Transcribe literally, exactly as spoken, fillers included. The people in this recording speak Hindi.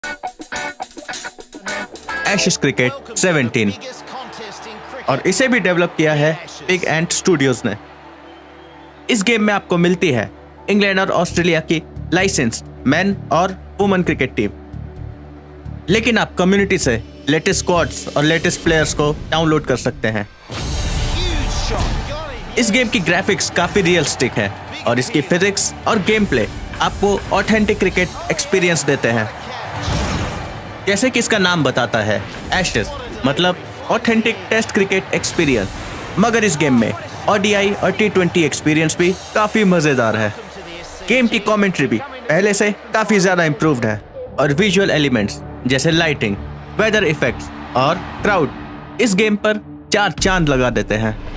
एशेस क्रिकेट सेवनटीन और इसे भी डेवलप किया है बिग एंट स्टूडियोज ने। इस गेम में आपको मिलती है इंग्लैंड और ऑस्ट्रेलिया की लाइसेंस्ड मैन और वुमेन क्रिकेट टीम, लेकिन आप कम्युनिटी से लेटेस्ट स्क्वाड्स और लेटेस्ट प्लेयर्स को डाउनलोड कर सकते हैं। इस गेम की ग्राफिक्स काफी रियलिस्टिक है और इसकी फिजिक्स और गेम प्ले आपको ऑथेंटिक क्रिकेट एक्सपीरियंस देते हैं। जैसे कि इसका नाम बताता है, एशेस मतलब ऑथेंटिक टेस्ट क्रिकेट एक्सपीरियंस, मगर इस गेम में ओडीआई और टी ट्वेंटी एक्सपीरियंस भी काफी मजेदार है। गेम की कमेंट्री भी पहले से काफी ज्यादा इंप्रूव्ड है और विजुअल एलिमेंट्स जैसे लाइटिंग, वेदर इफेक्ट्स और क्राउड इस गेम पर चार चांद लगा देते हैं।